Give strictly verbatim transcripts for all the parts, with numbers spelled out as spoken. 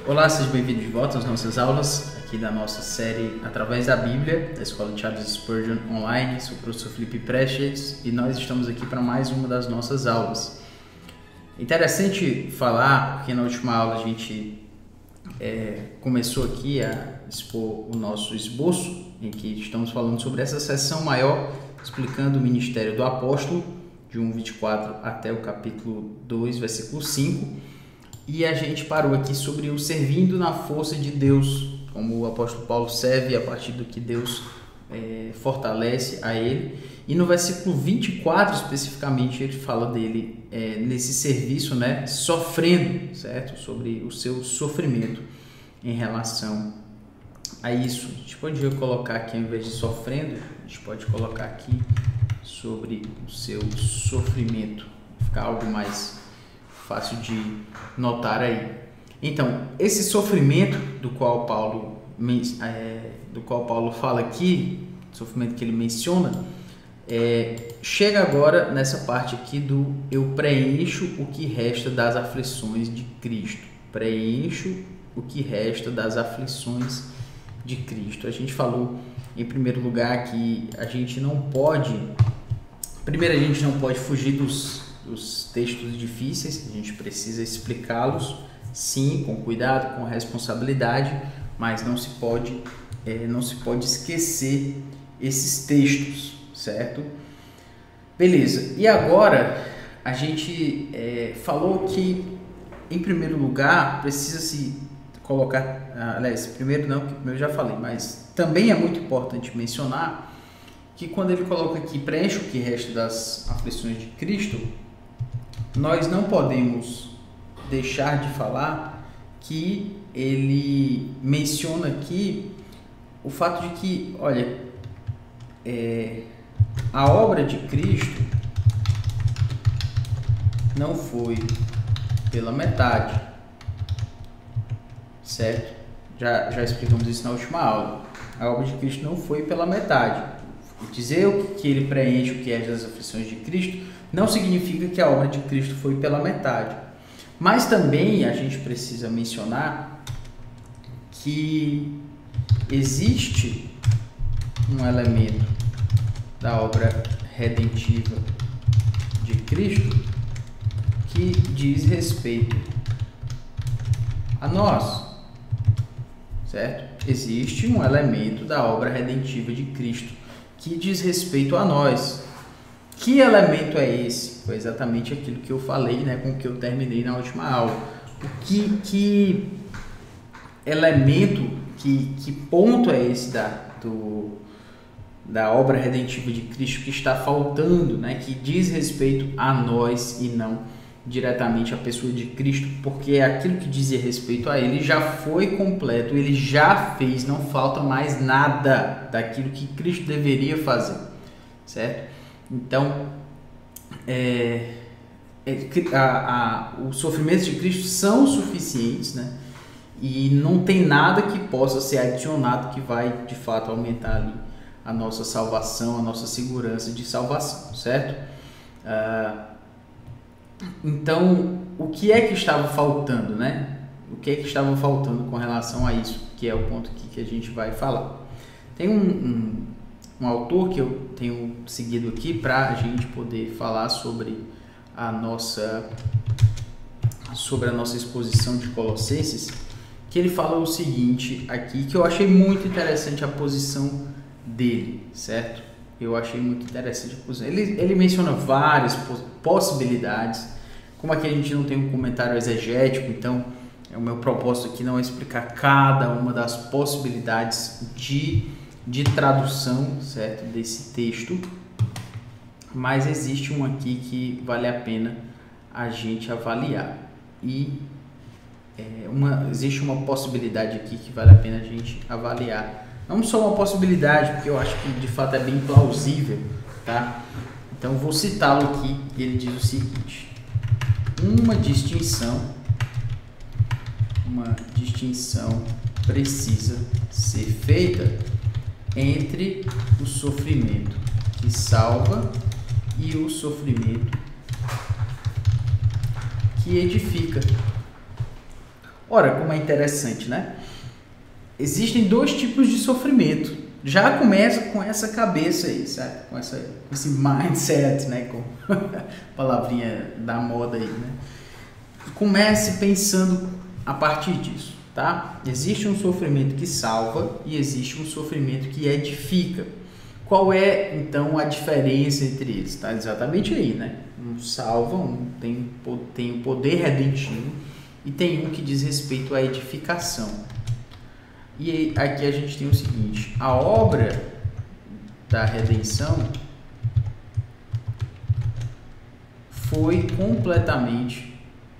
Olá, sejam bem-vindos de volta às nossas aulas aqui da nossa série Através da Bíblia, da Escola Charles Spurgeon Online. Sou o professor Felipe Prestes e nós estamos aqui para mais uma das nossas aulas. Interessante falar, porque na última aula a gente é, começou aqui a expor o nosso esboço, em que estamos falando sobre essa seção maior, explicando o ministério do apóstolo, de um vinte e quatro até o capítulo dois, versículo cinco. E a gente parou aqui sobre o servindo na força de Deus, como o apóstolo Paulo serve a partir do que Deus é, fortalece a ele. E no versículo vinte e quatro, especificamente, ele fala dele é, nesse serviço, né, sofrendo, certo? Sobre o seu sofrimento em relação a isso. A gente pode colocar aqui, ao invés de sofrendo, a gente pode colocar aqui sobre o seu sofrimento, ficar algo mais fácil de notar aí. Então, esse sofrimento do qual Paulo é, do qual Paulo fala aqui, sofrimento que ele menciona, é, chega agora nessa parte aqui do eu preencho o que resta das aflições de Cristo. Preencho o que resta das aflições de Cristo. A gente falou, em primeiro lugar, que a gente não pode, primeiro a gente não pode fugir dos os textos difíceis, a gente precisa explicá-los, sim, com cuidado, com responsabilidade, mas não se pode, é, não se pode esquecer esses textos, certo? Beleza, e agora a gente é, falou que, em primeiro lugar, precisa se colocar, aliás, primeiro não, porque primeiro eu já falei, mas também é muito importante mencionar que quando ele coloca aqui, preenche o que resta das aflições de Cristo, nós não podemos deixar de falar que ele menciona aqui o fato de que, olha, é, a obra de Cristo não foi pela metade, certo? Já, já explicamos isso na última aula. A obra de Cristo não foi pela metade. Dizer que ele preenche o que é das aflições de Cristo não significa que a obra de Cristo foi pela metade. Mas também a gente precisa mencionar que existe um elemento da obra redentiva de Cristo que diz respeito a nós, certo? Existe um elemento da obra redentiva de Cristo que diz respeito a nós. Que elemento é esse? Foi exatamente aquilo que eu falei, né, com que eu terminei na última aula. O que, que elemento, que, que ponto é esse da, do, da obra redentiva de Cristo que está faltando, né, que diz respeito a nós e não diretamente à pessoa de Cristo, porque aquilo que dizia respeito a ele já foi completo, ele já fez, não falta mais nada daquilo que Cristo deveria fazer, certo? Então, é, é, a, a, os sofrimentos de Cristo são suficientes, né? E não tem nada que possa ser adicionado que vai, de fato, aumentar ali a nossa salvação, a nossa segurança de salvação, certo? Ah, então, o que é que estava faltando, né? O que é que estava faltando com relação a isso, que é o ponto aqui que a gente vai falar. Tem um... um um autor que eu tenho seguido aqui para a gente poder falar sobre a nossa sobre a nossa exposição de Colossenses, que ele fala o seguinte aqui, que eu achei muito interessante a posição dele, certo? Eu achei muito interessante a posição. Ele, ele menciona várias possibilidades, como aqui a gente não tem um comentário exegético, então é o meu propósito aqui não é explicar cada uma das possibilidades de de tradução, certo, desse texto, mas existe um aqui que vale a pena a gente avaliar e é, uma, existe uma possibilidade aqui que vale a pena a gente avaliar, não só uma possibilidade, porque eu acho que de fato é bem plausível, tá? Então vou citá-lo aqui, e ele diz o seguinte: uma distinção uma distinção precisa ser feita entre o sofrimento que salva e o sofrimento que edifica. Ora, como é interessante, né? Existem dois tipos de sofrimento. Já começa com essa cabeça aí, sabe? Com essa, esse mindset, né? Com a palavrinha da moda aí, né? Comece pensando a partir disso, tá? Existe um sofrimento que salva e existe um sofrimento que edifica. Qual é, então, a diferença entre eles? Está exatamente aí, né? Um salva, um tem, tem o poder redentivo e tem um que diz respeito à edificação. E aqui a gente tem o seguinte: a obra da redenção foi completamente,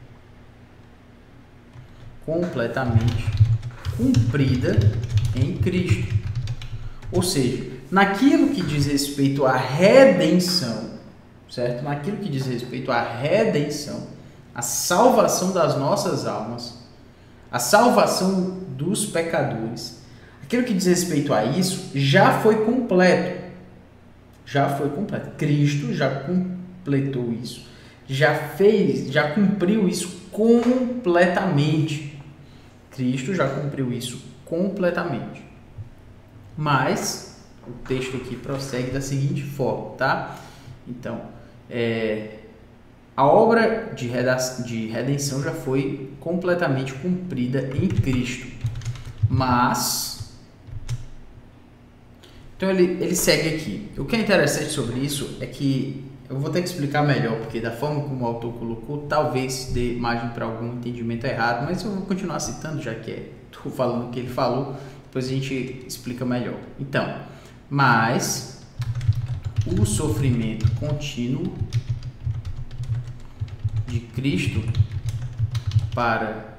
completamente cumprida em Cristo. Ou seja, naquilo que diz respeito à redenção, certo? Naquilo que diz respeito à redenção, a salvação das nossas almas, a salvação dos pecadores, aquilo que diz respeito a isso já foi completo. Já foi completo. Cristo já completou isso. Já fez, já cumpriu isso completamente. Cristo já cumpriu isso completamente. Mas o texto aqui prossegue da seguinte forma, tá? Então, é, a obra de redenção já foi completamente cumprida em Cristo. Mas, então ele, ele segue aqui. O que é interessante sobre isso é que eu vou ter que explicar melhor, porque da forma como o autor colocou, talvez dê margem para algum entendimento errado, mas eu vou continuar citando, já que estou falando o que ele falou, depois a gente explica melhor. Então, mas o sofrimento contínuo de Cristo para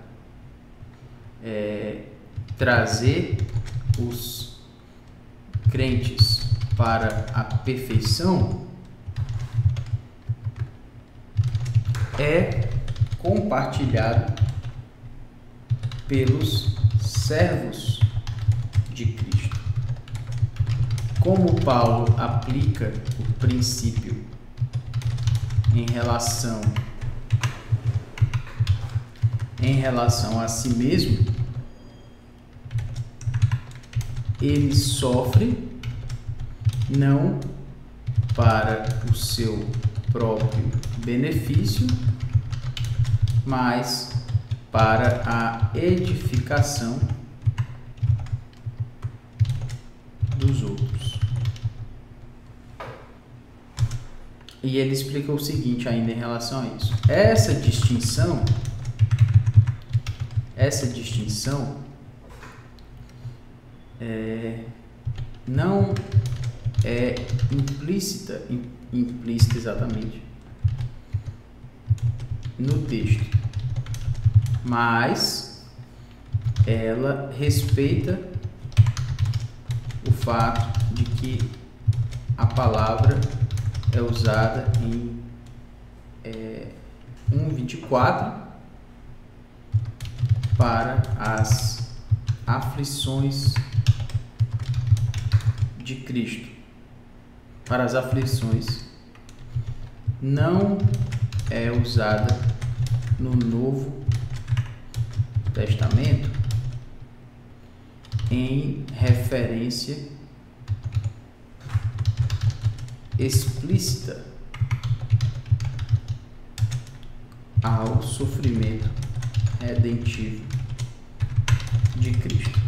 é, trazer os crentes para a perfeição é compartilhado pelos servos de Cristo. Como Paulo aplica o princípio em relação em relação a si mesmo, ele sofre não para o seu próprio benefício, mas para a edificação dos outros. E ele explica o seguinte ainda em relação a isso. Essa distinção, essa distinção é, não é implícita, implícita exatamente no texto, mas ela respeita o fato de que a palavra é usada em é, um vinte e quatro para as aflições de Cristo, para as aflições, não é usada no Novo Testamento em referência explícita ao sofrimento redentivo de Cristo.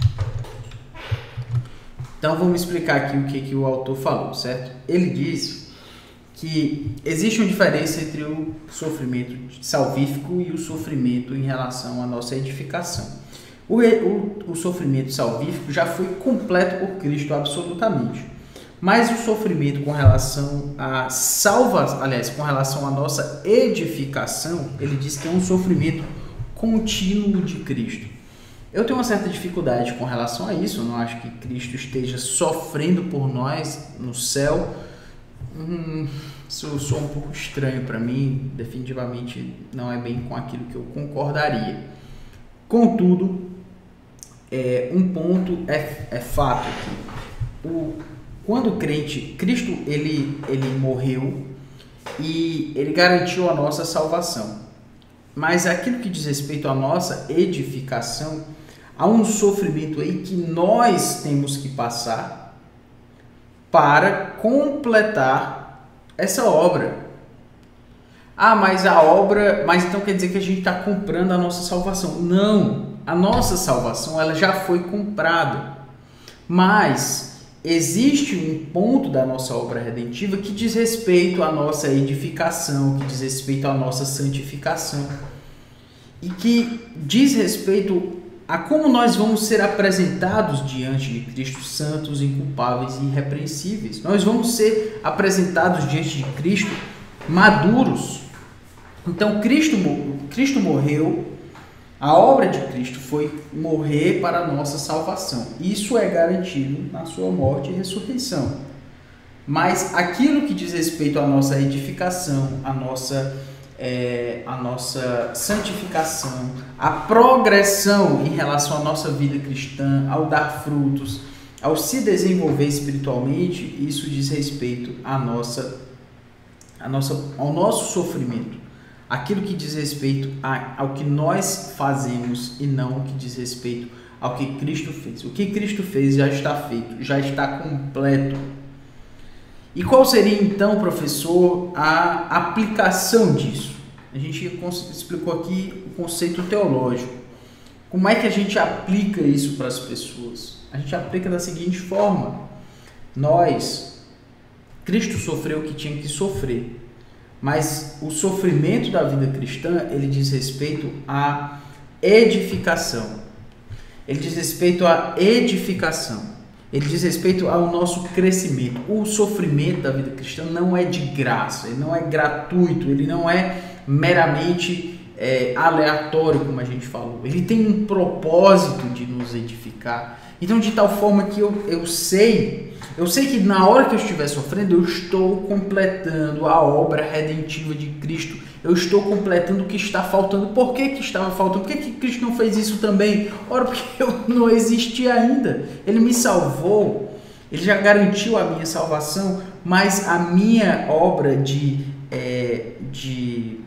Então vamos explicar aqui o que, que o autor falou, certo? Ele diz que existe uma diferença entre o sofrimento salvífico e o sofrimento em relação à nossa edificação. O, o, o sofrimento salvífico já foi completo por Cristo absolutamente, mas o sofrimento com relação a salva, aliás, com relação à nossa edificação, ele diz que é um sofrimento contínuo de Cristo. Eu tenho uma certa dificuldade com relação a isso. Eu não acho que Cristo esteja sofrendo por nós no céu. Hum, isso soa um pouco estranho para mim. Definitivamente não é bem com aquilo que eu concordaria. Contudo, é, um ponto é, é fato aqui. O, quando o crente, Cristo ele, ele morreu e ele garantiu a nossa salvação. mas aquilo que diz respeito à nossa edificação, há um sofrimento aí que nós temos que passar para completar essa obra. Ah, mas a obra, mas então quer dizer que a gente está comprando a nossa salvação. Não, a nossa salvação ela já foi comprada, mas existe um ponto da nossa obra redentiva que diz respeito à nossa edificação, que diz respeito à nossa santificação e que diz respeito a como nós vamos ser apresentados diante de Cristo santos, inculpáveis e irrepreensíveis. Nós vamos ser apresentados diante de Cristo maduros. Então Cristo, Cristo morreu, a obra de Cristo foi morrer para a nossa salvação. Isso é garantido na sua morte e ressurreição. Mas aquilo que diz respeito à nossa edificação, à nossa, é, à nossa santificação, à progressão em relação à nossa vida cristã, ao dar frutos, ao se desenvolver espiritualmente, isso diz respeito à nossa, à nossa, ao nosso sofrimento. Aquilo que diz respeito a, ao que nós fazemos e não o que diz respeito ao que Cristo fez. O que Cristo fez já está feito, já está completo. E qual seria então, professor, a aplicação disso? A gente explicou aqui o conceito teológico. Como é que a gente aplica isso para as pessoas? A gente aplica da seguinte forma: nós, Cristo sofreu o que tinha que sofrer. Mas o sofrimento da vida cristã, ele diz respeito à edificação. Ele diz respeito à edificação. Ele diz respeito ao nosso crescimento. O sofrimento da vida cristã não é de graça, ele não é gratuito, ele não é meramente é, aleatório, como a gente falou. Ele tem um propósito de nos edificar. Então, de tal forma que eu, eu sei... Eu sei que na hora que eu estiver sofrendo, eu estou completando a obra redentiva de Cristo. Eu estou completando o que está faltando. Por que que estava faltando? Por que que Cristo não fez isso também? Ora, porque eu não existia ainda. Ele me salvou. Ele já garantiu a minha salvação. Mas a minha obra de, é, de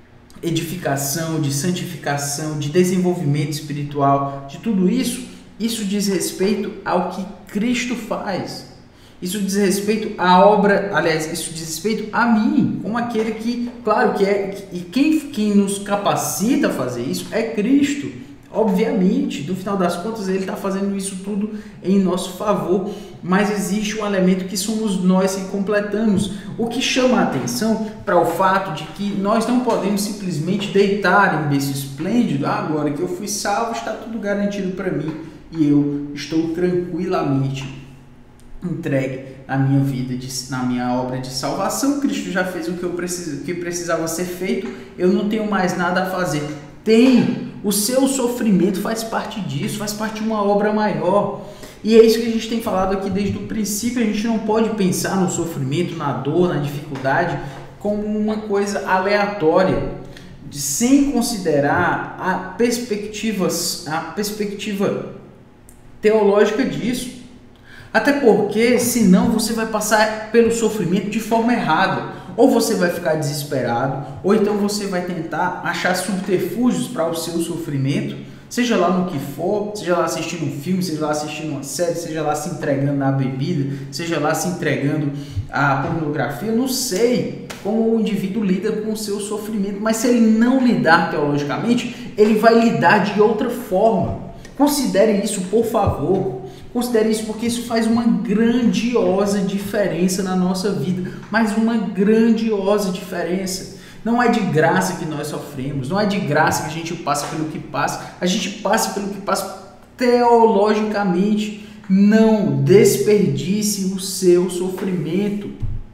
edificação, de santificação, de desenvolvimento espiritual, de tudo isso, isso diz respeito ao que Cristo faz. Isso diz respeito à obra, aliás, isso diz respeito a mim, como aquele que, claro que é, e quem, quem nos capacita a fazer isso é Cristo. Obviamente, no final das contas, ele está fazendo isso tudo em nosso favor, mas existe um elemento que somos nós que completamos. O que chama a atenção para o fato de que nós não podemos simplesmente deitar em berço esplêndido, ah, agora que eu fui salvo, está tudo garantido para mim e eu estou tranquilamente entregue na minha vida, de, na minha obra de salvação. Cristo já fez o que eu preciso, o que precisava ser feito, eu não tenho mais nada a fazer. Tem, o seu sofrimento faz parte disso, faz parte de uma obra maior. E é isso que a gente tem falado aqui desde o princípio. A gente não pode pensar no sofrimento, na dor, na dificuldade como uma coisa aleatória, de, sem considerar a perspectiva, a perspectiva teológica disso. Até porque, senão, você vai passar pelo sofrimento de forma errada. Ou você vai ficar desesperado, ou então você vai tentar achar subterfúgios para o seu sofrimento, seja lá no que for, seja lá assistindo um filme, seja lá assistindo uma série, seja lá se entregando à bebida, seja lá se entregando à pornografia. Eu não sei como o indivíduo lida com o seu sofrimento, mas se ele não lidar teologicamente, ele vai lidar de outra forma. Considere isso, por favor. Considere isso, porque isso faz uma grandiosa diferença na nossa vida, mas uma grandiosa diferença. Não é de graça que nós sofremos, não é de graça que a gente passa pelo que passa, a gente passa pelo que passa teologicamente. Não desperdice o seu sofrimento.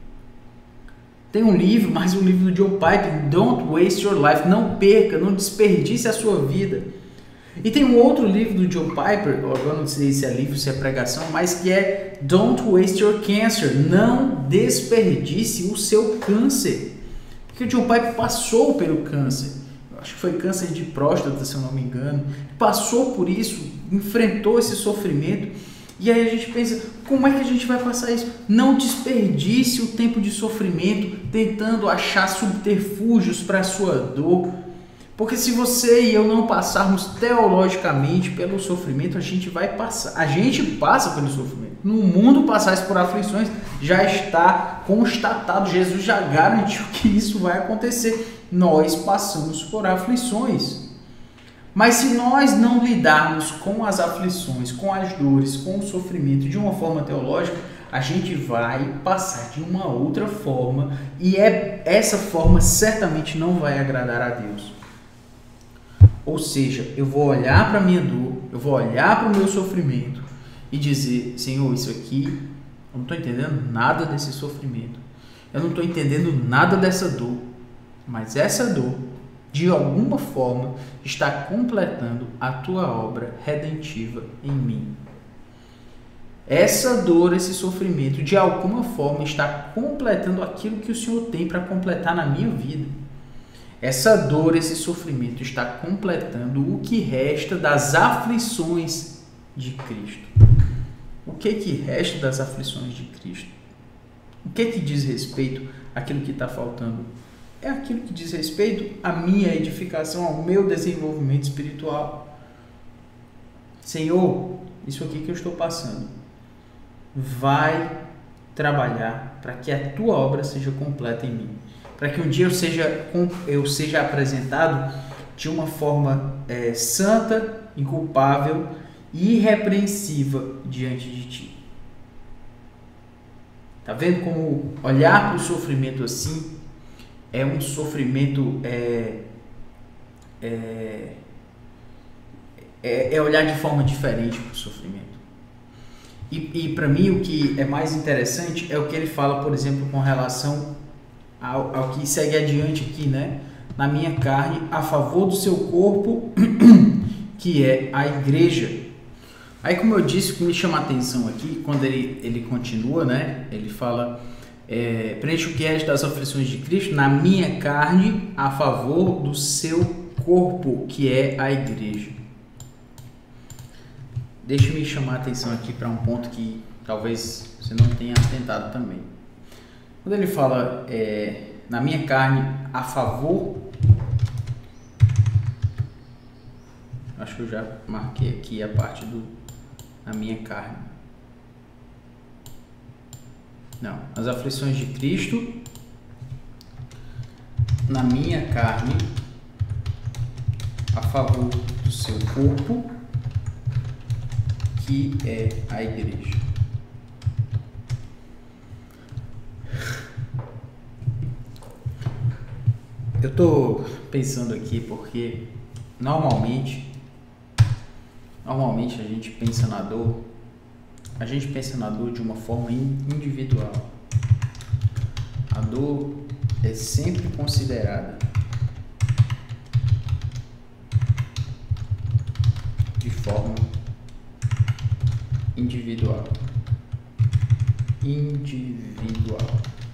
Tem um livro, mais um livro do John Piper, Don't Waste Your Life, não perca, não desperdice a sua vida. E tem um outro livro do John Piper, agora não sei se é livro, se é pregação, mas que é Don't Waste Your Cancer, não desperdice o seu câncer. Porque o John Piper passou pelo câncer, acho que foi câncer de próstata, se eu não me engano, passou por isso, enfrentou esse sofrimento, e aí a gente pensa, como é que a gente vai passar isso? Não desperdice o tempo de sofrimento tentando achar subterfúgios para a sua dor. Porque se você e eu não passarmos teologicamente pelo sofrimento, a gente vai passar. A gente passa pelo sofrimento. No mundo passar por aflições já está constatado. Jesus já garantiu que isso vai acontecer. Nós passamos por aflições. Mas se nós não lidarmos com as aflições, com as dores, com o sofrimento de uma forma teológica, a gente vai passar de uma outra forma. E é, essa forma certamente não vai agradar a Deus. Ou seja, eu vou olhar para a minha dor, eu vou olhar para o meu sofrimento e dizer, Senhor, isso aqui, eu não estou entendendo nada desse sofrimento. Eu não estou entendendo nada dessa dor. Mas essa dor, de alguma forma, está completando a tua obra redentiva em mim. Essa dor, esse sofrimento, de alguma forma, está completando aquilo que o Senhor tem para completar na minha vida. Essa dor, esse sofrimento está completando o que resta das aflições de Cristo. O que que resta das aflições de Cristo? O que que diz respeito àquilo que está faltando? É aquilo que diz respeito à minha edificação, ao meu desenvolvimento espiritual. Senhor, isso aqui que eu estou passando, vai trabalhar para que a tua obra seja completa em mim. Para que um dia eu seja, eu seja apresentado de uma forma é, santa, inculpável e irrepreensível diante de ti. Tá vendo como olhar para o sofrimento assim é um sofrimento, é, é, é, é olhar de forma diferente para o sofrimento. E, e para mim o que é mais interessante é o que ele fala, por exemplo, com relação Ao, ao que segue adiante aqui, né? Na minha carne, a favor do seu corpo, que é a igreja. Aí, como eu disse, o que me chama a atenção aqui, quando ele, ele continua, né? Ele fala, é, preenche o que é das aflições de Cristo, na minha carne, a favor do seu corpo, que é a igreja. Deixa-me chamar a atenção aqui para um ponto que talvez você não tenha atentado também. Quando ele fala é, na minha carne a favor, acho que eu já marquei aqui a parte do na minha carne. Não, as aflições de Cristo na minha carne a favor do seu corpo, que é a igreja. Eu estou pensando aqui porque normalmente, normalmente a gente pensa na dor, a gente pensa na dor de uma forma individual. A dor é sempre considerada de forma individual. Individual.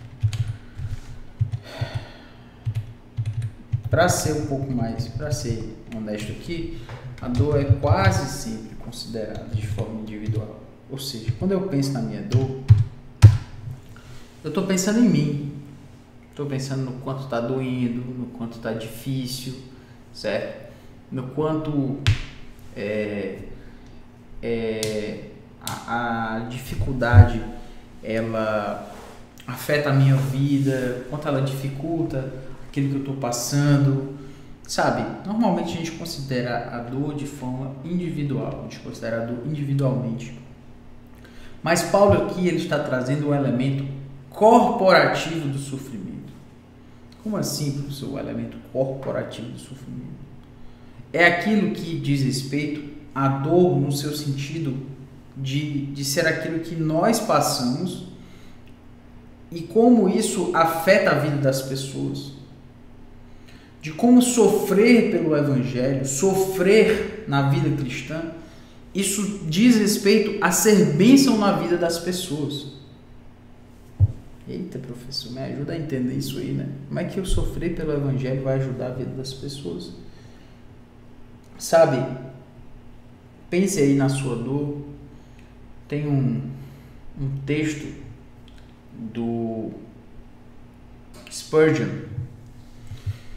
Para ser um pouco mais, para ser honesto aqui, a dor é quase sempre considerada de forma individual. Ou seja, quando eu penso na minha dor, eu estou pensando em mim. Estou pensando no quanto está doendo, no quanto está difícil, certo? No quanto é, é, a, a dificuldade ela afeta a minha vida, quanto ela dificulta aquilo que eu estou passando, sabe? Normalmente a gente considera a dor de forma individual, a gente considera a dor individualmente. Mas Paulo aqui ele está trazendo um elemento corporativo do sofrimento. Como assim, professor, o elemento corporativo do sofrimento? É aquilo que diz respeito à dor no seu sentido de, de ser aquilo que nós passamos e como isso afeta a vida das pessoas. De como sofrer pelo Evangelho, sofrer na vida cristã, isso diz respeito a ser bênção na vida das pessoas. Eita, professor, me ajuda a entender isso aí, né? Como é que eu sofrer pelo Evangelho vai ajudar a vida das pessoas? Sabe, pense aí na sua dor. Tem um, um texto do Spurgeon,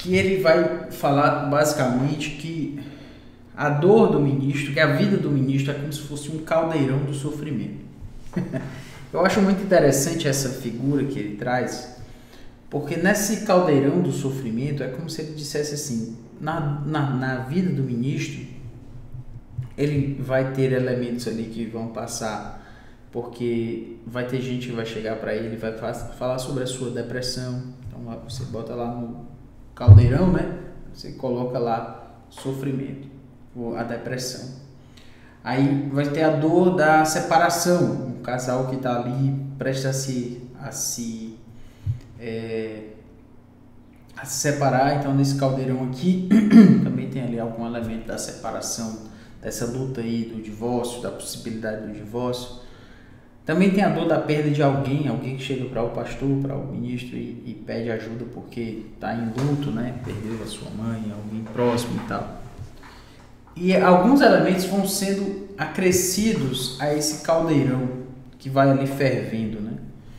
que ele vai falar basicamente que a dor do ministro, que a vida do ministro é como se fosse um caldeirão do sofrimento. Eu acho muito interessante essa figura que ele traz, porque nesse caldeirão do sofrimento é como se ele dissesse assim, na, na, na vida do ministro, ele vai ter elementos ali que vão passar, porque vai ter gente que vai chegar para ele, vai falar sobre a sua depressão. Então você bota lá no caldeirão, né? Você coloca lá sofrimento, ou a depressão. Aí vai ter a dor da separação, um casal que está ali prestes a se, a se, é, a se separar. Então nesse caldeirão aqui também tem ali algum elemento da separação, dessa luta aí do divórcio, da possibilidade do divórcio. Também tem a dor da perda de alguém, alguém que chega para o pastor, para o ministro e, e pede ajuda porque está em luto, né? Perdeu a sua mãe, alguém próximo e tal. E alguns elementos vão sendo acrescidos a esse caldeirão que vai ali fervendo, né?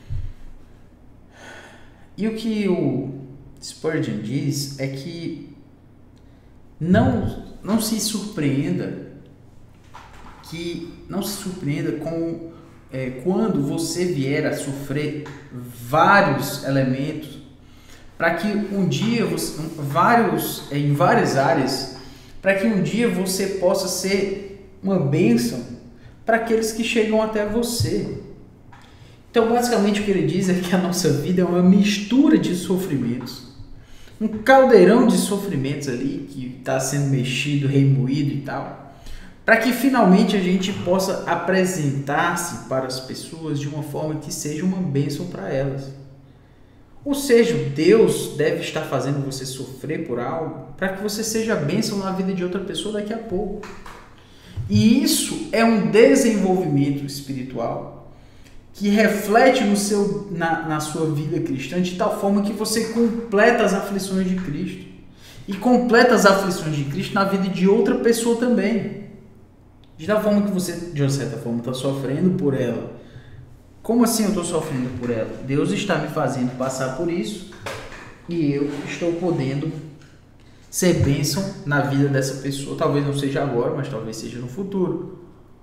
E o que o Spurgeon diz é que não, não se surpreenda, que não se surpreenda com é, quando você vier a sofrer vários elementos, para que um dia, você, vários, em várias áreas, para que um dia você possa ser uma bênção para aqueles que chegam até você. Então, basicamente, o que ele diz é que a nossa vida é uma mistura de sofrimentos. Um caldeirão de sofrimentos ali, que está sendo mexido, remoído e tal. Para que finalmente a gente possa apresentar-se para as pessoas de uma forma que seja uma bênção para elas. Ou seja, Deus deve estar fazendo você sofrer por algo para que você seja bênção na vida de outra pessoa daqui a pouco. E isso é um desenvolvimento espiritual que reflete no seu, na, na sua vida cristã de tal forma que você completa as aflições de Cristo. E completa as aflições de Cristo na vida de outra pessoa também. De tal forma que você, de uma certa forma, está sofrendo por ela. Como assim eu estou sofrendo por ela? Deus está me fazendo passar por isso e eu estou podendo ser bênção na vida dessa pessoa. Talvez não seja agora, mas talvez seja no futuro.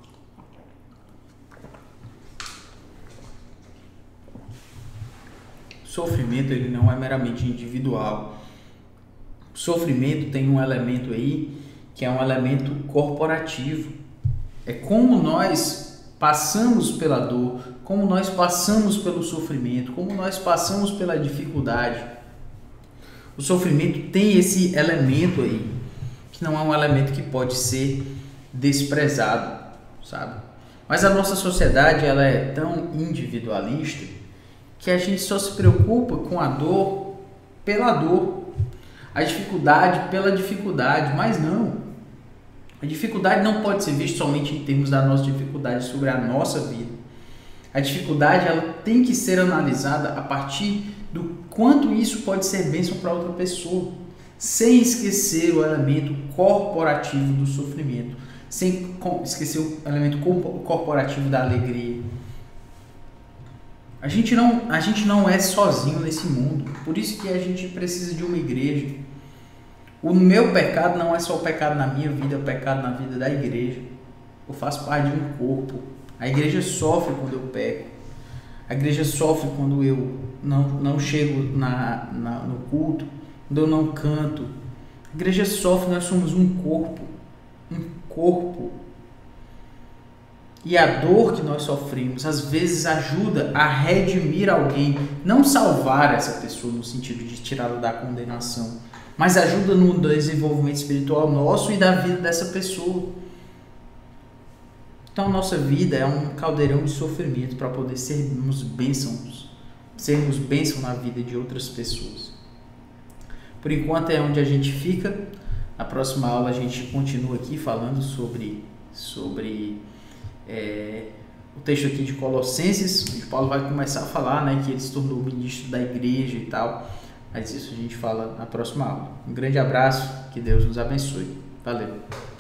Sofrimento, ele não é meramente individual. O sofrimento tem um elemento aí que é um elemento corporativo. É como nós passamos pela dor, como nós passamos pelo sofrimento, como nós passamos pela dificuldade. O sofrimento tem esse elemento aí, que não é um elemento que pode ser desprezado, sabe? Mas a nossa sociedade, ela é tão individualista que a gente só se preocupa com a dor pela dor, a dificuldade pela dificuldade, mas não. A dificuldade não pode ser vista somente em termos da nossa dificuldade sobre a nossa vida. A dificuldade, ela tem que ser analisada a partir do quanto isso pode ser bênção para outra pessoa, sem esquecer o elemento corporativo do sofrimento, sem esquecer o elemento corporativo da alegria. A gente não, a gente não é sozinho nesse mundo, por isso que a gente precisa de uma igreja. O meu pecado não é só o pecado na minha vida, é o pecado na vida da igreja. Eu faço parte de um corpo. A igreja sofre quando eu peco. A igreja sofre quando eu não, não chego na, na, no culto, quando eu não canto. A igreja sofre, nós somos um corpo. Um corpo. E a dor que nós sofremos, às vezes, ajuda a redimir alguém. Não salvar essa pessoa no sentido de tirá-la da condenação, mas ajuda no desenvolvimento espiritual nosso e da vida dessa pessoa. Então a nossa vida é um caldeirão de sofrimento para poder sermos bênçãos, sermos bênção na vida de outras pessoas. Por enquanto é onde a gente fica. Na próxima aula a gente continua aqui falando sobre, sobre é, o texto aqui de Colossenses, onde Paulo vai começar a falar, né, que ele se tornou ministro da igreja e tal. Mas isso a gente fala na próxima aula. Um grande abraço, que Deus nos abençoe. Valeu!